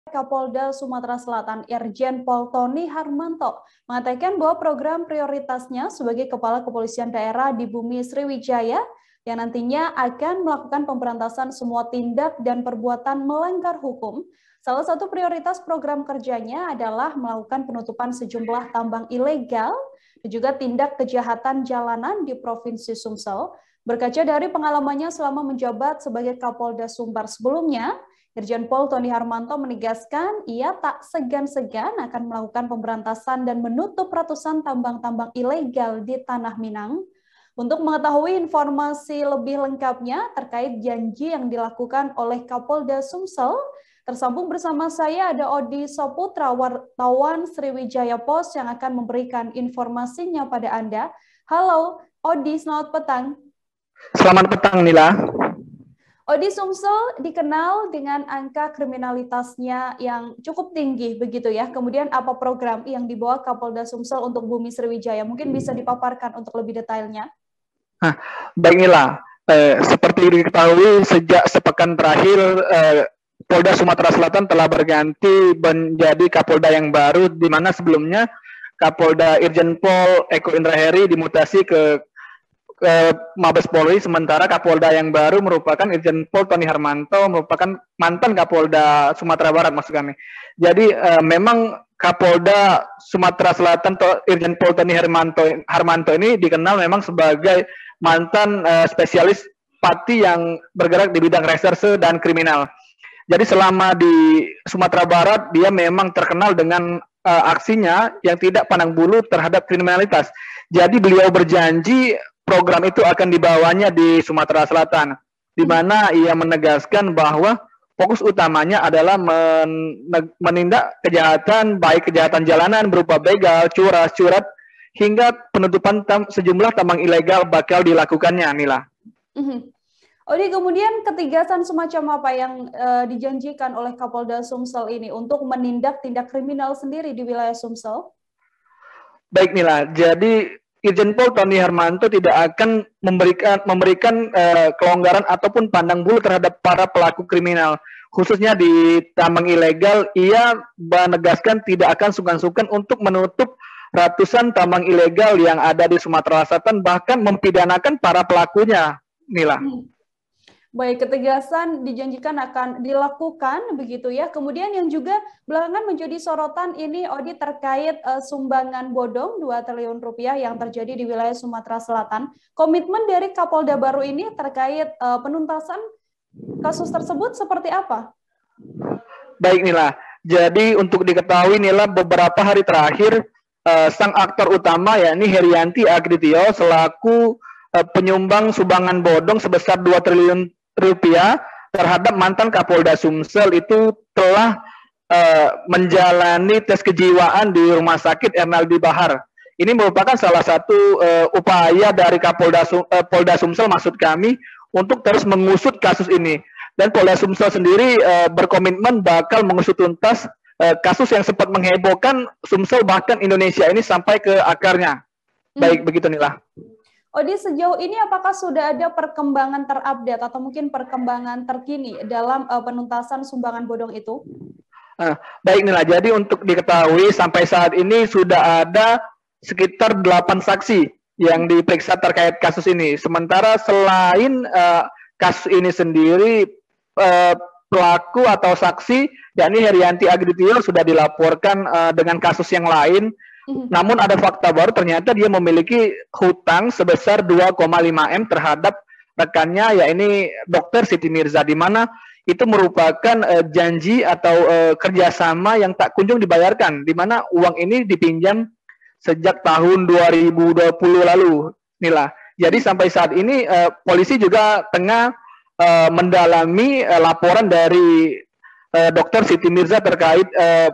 Kapolda Sumatera Selatan Irjen Pol Tony Harmanto mengatakan bahwa program prioritasnya sebagai Kepala Kepolisian Daerah di Bumi Sriwijaya yang nantinya akan melakukan pemberantasan semua tindak dan perbuatan melanggar hukum. Salah satu prioritas program kerjanya adalah melakukan penutupan sejumlah tambang ilegal dan juga tindak kejahatan jalanan di Provinsi Sumsel. Berkaca dari pengalamannya selama menjabat sebagai Kapolda Sumbar sebelumnya, Irjen Pol Tony Harmanto menegaskan ia tak segan-segan akan melakukan pemberantasan dan menutup ratusan tambang-tambang ilegal di Tanah Minang. Untuk mengetahui informasi lebih lengkapnya terkait janji yang dilakukan oleh Kapolda Sumsel, tersambung bersama saya ada Odi Soputra, wartawan Sriwijaya Post yang akan memberikan informasinya pada Anda. Halo, Odi, selamat petang. Selamat petang, Nila. Odi, Sumsel dikenal dengan angka kriminalitasnya yang cukup tinggi, begitu ya. Kemudian apa program yang dibawa Kapolda Sumsel untuk Bumi Sriwijaya? Mungkin bisa dipaparkan untuk lebih detailnya. Baik, Nila. Seperti diketahui, sejak sepekan terakhir, Polda Sumatera Selatan telah berganti menjadi Kapolda yang baru, di mana sebelumnya Kapolda Irjen Pol Eko Indra Heri dimutasi ke Mabes Polri, sementara Kapolda yang baru merupakan Irjen Pol Tony Harmanto, merupakan mantan Kapolda Sumatera Barat, maksud kami. Jadi memang Kapolda Sumatera Selatan Irjen Pol Tony Harmanto ini dikenal memang sebagai mantan spesialis Pati yang bergerak di bidang reserse dan kriminal. Jadi selama di Sumatera Barat dia memang terkenal dengan aksinya yang tidak pandang bulu terhadap kriminalitas. Jadi beliau berjanji program itu akan dibawanya di Sumatera Selatan, di mana ia menegaskan bahwa fokus utamanya adalah menindak kejahatan, baik kejahatan jalanan berupa begal, curas, hingga penutupan sejumlah tambang ilegal bakal dilakukannya, Nila. Odi, kemudian ketegasan semacam apa yang dijanjikan oleh Kapolda Sumsel ini untuk menindak tindak kriminal sendiri di wilayah Sumsel? Baik, Nila, jadi Irjen Pol Tony Harmanto tidak akan memberikan kelonggaran ataupun pandang bulu terhadap para pelaku kriminal, khususnya di tambang ilegal. Ia menegaskan tidak akan sungkan-sungkan untuk menutup ratusan tambang ilegal yang ada di Sumatera Selatan, bahkan mempidanakan para pelakunya, Nila. Baik, ketegasan dijanjikan akan dilakukan begitu ya. Kemudian yang juga belakangan menjadi sorotan ini, Odi, terkait sumbangan bodong 2 triliun rupiah yang terjadi di wilayah Sumatera Selatan. Komitmen dari Kapolda baru ini terkait penuntasan kasus tersebut seperti apa? Baik, Nila. Jadi untuk diketahui, Nila, beberapa hari terakhir sang aktor utama yakni Herianti Agritio selaku penyumbang sumbangan bodong sebesar 2 triliun rupiah terhadap mantan Kapolda Sumsel itu telah menjalani tes kejiwaan di Rumah Sakit Ernaldi Bahar. Ini merupakan salah satu upaya dari Polda Sumsel, maksud kami, untuk terus mengusut kasus ini. Dan Polda Sumsel sendiri berkomitmen bakal mengusut tuntas kasus yang sempat menghebohkan Sumsel bahkan Indonesia ini sampai ke akarnya. Baik, begitu, Nila. Odi, sejauh ini apakah sudah ada perkembangan terupdate atau mungkin perkembangan terkini dalam penuntasan sumbangan bodong itu? Baik, Nila, jadi untuk diketahui sampai saat ini sudah ada sekitar 8 saksi yang diperiksa terkait kasus ini. Sementara selain kasus ini sendiri, pelaku atau saksi, yakni Herianti Agritio sudah dilaporkan dengan kasus yang lain. Namun ada fakta baru, ternyata dia memiliki hutang sebesar 2,5 M terhadap rekannya, yakni Dr. Siti Mirza, di mana itu merupakan janji atau kerjasama yang tak kunjung dibayarkan, di mana uang ini dipinjam sejak tahun 2020 lalu, Nila. Jadi sampai saat ini polisi juga tengah mendalami laporan dari Dr. Siti Mirza terkait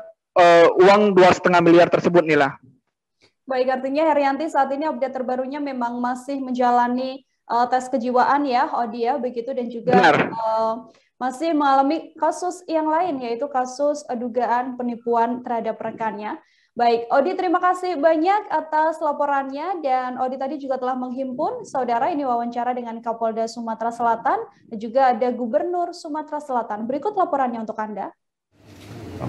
uang 2,5 miliar tersebut, Nila. Baik, artinya Herianti saat ini update terbarunya memang masih menjalani tes kejiwaan ya, Odi ya, begitu, dan juga masih mengalami kasus yang lain, yaitu kasus dugaan penipuan terhadap rekannya. Baik, Odi, terima kasih banyak atas laporannya, dan Odi tadi juga telah menghimpun, saudara, ini wawancara dengan Kapolda Sumatera Selatan, dan juga ada Gubernur Sumatera Selatan. Berikut laporannya untuk Anda.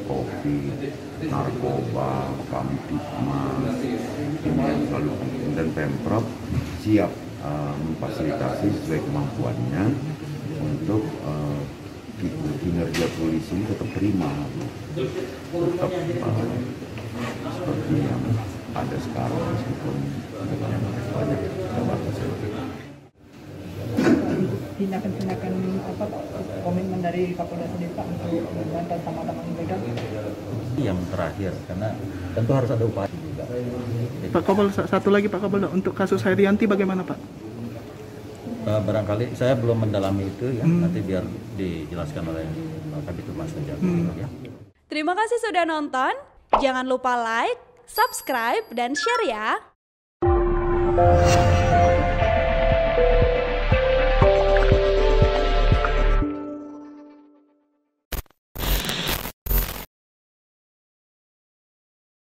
COVID, narkoba, kamtipmas, ini yang selalu penting. Dan Pemprov siap memfasilitasi sesuai kemampuannya untuk kinerja polisi ini tetap prima, tetap seperti yang ada sekarang meskipun dengan banyak keterbatasan. Tindakan-tindakan apa komitmen dari Kapolda sendiri Pak untuk membantu teman-teman begal? Yang terakhir, karena tentu harus ada upaya juga. Pak Kapolda, satu lagi Pak Kapolda, untuk kasus Hairianti bagaimana Pak? Barangkali saya belum mendalami itu ya, nanti biar dijelaskan oleh Kabid Humas saja. Ya. Terima kasih sudah nonton. Jangan lupa like, subscribe, dan share ya.